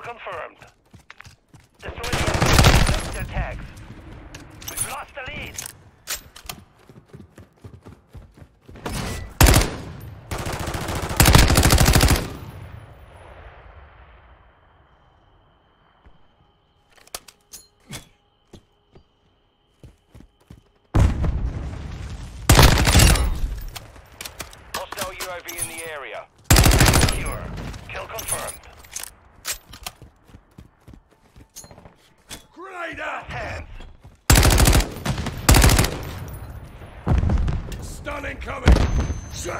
confirmed. Destroy the their tags. We've lost the lead. Hostile UAV in the area. Secure. Kill confirmed. Grenade out! Hands. Stun incoming! Shit!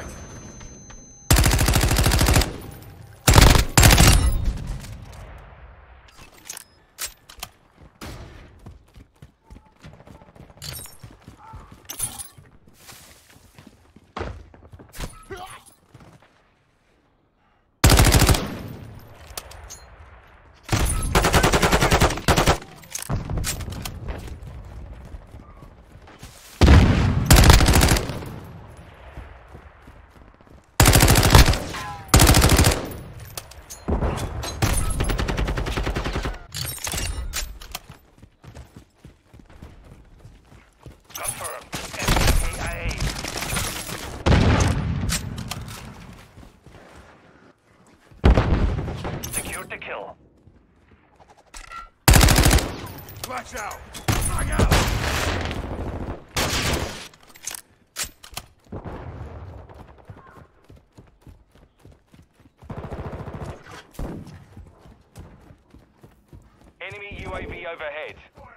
Confirmed. STIA. Secured the kill. Flash out! Frag out! Enemy UAV overhead.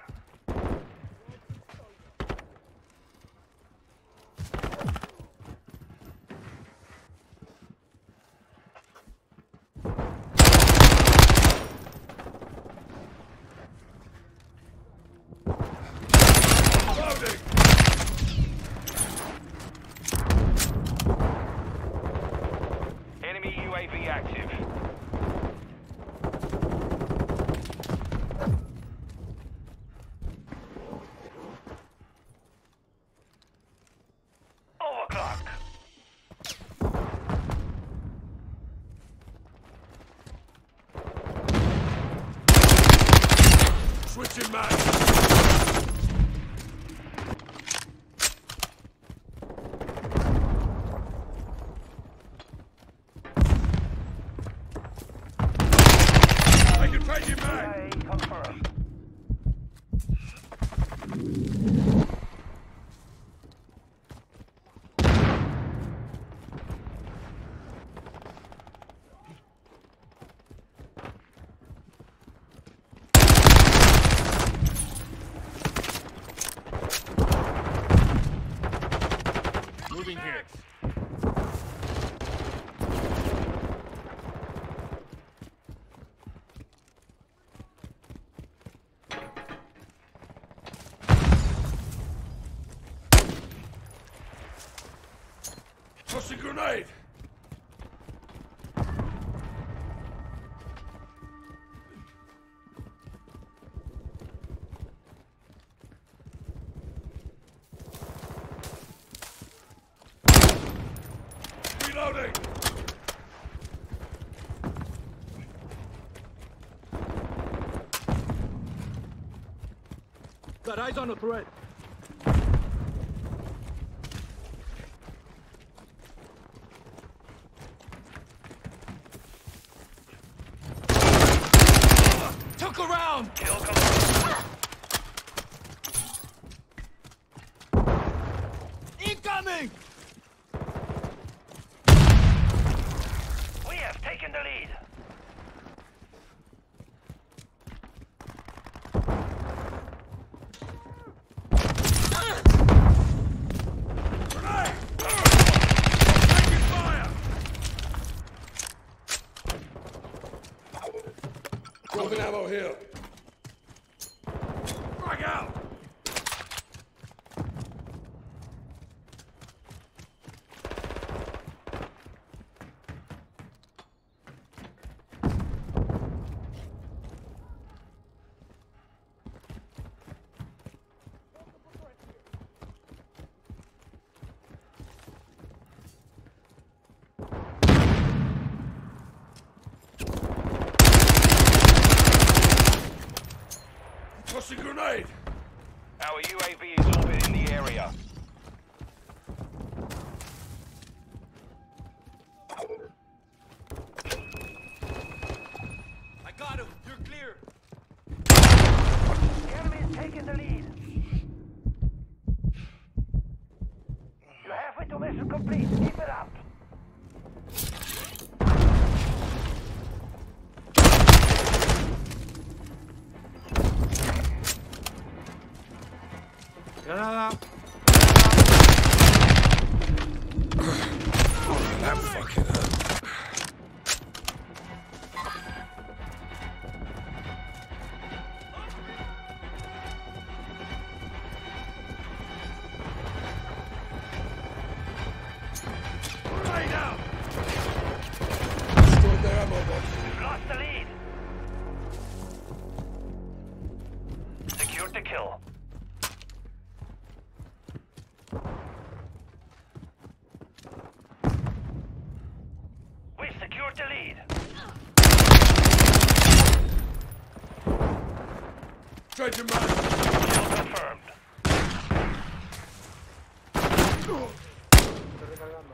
Loading! Enemy UAV active. Overclock. Switching mag! I can take you back! STIA confirmed. Moving here. Toss a grenade! Reloading! Got eyes on the threat. Took around! Kill confirmed. Incoming! We have taken the lead. Grenade! Taking fire! Dropping ammo here. Frag out! Tossing grenade! Our UAV is orbiting the area. I got him. You're clear. The enemy is taking the lead. You're halfway to mission complete. Keep it up. Granada. That fucking hurt. Grenade out! Destroyed their ammo box. We've lost the lead. Secured the kill. We secured the lead. Change your mind. Kill confirmed. Estoy recargando.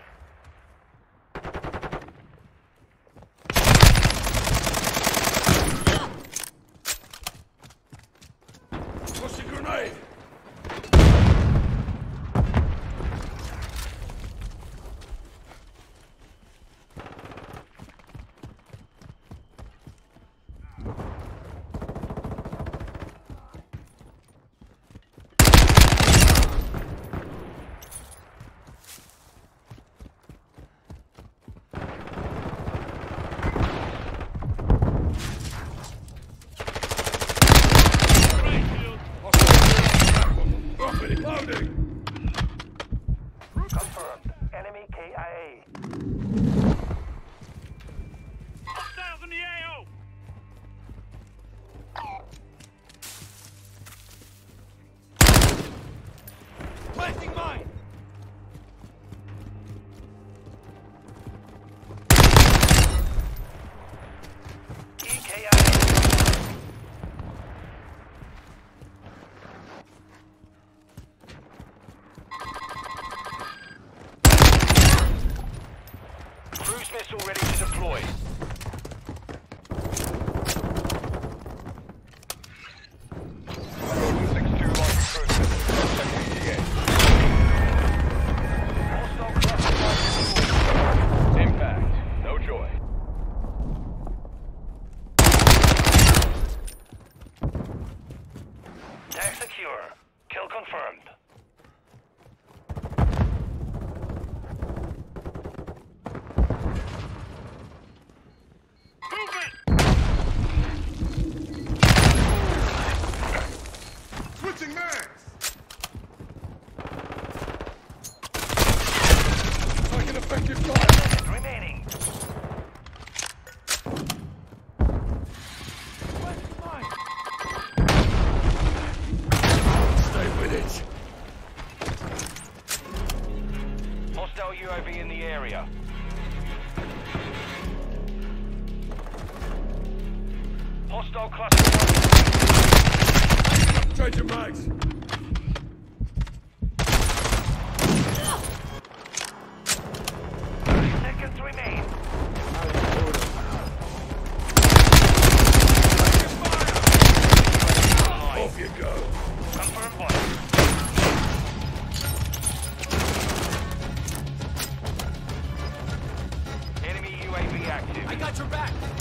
Tossing grenade! Loading! Confirmed. Enemy KIA. Hostiles in the AO! Planting mine. EKIA. Cruise missile ready to deploy. Impact. No joy. Tag secure. Kill confirmed. Switching mags! Taking effective fire! Remaining. Planting mine. Stay with it! Hostile UAV in the area. Hostile cluster. Change your mags! Seconds remain. Off you go! Confirm one. Enemy UAV active. I got your back.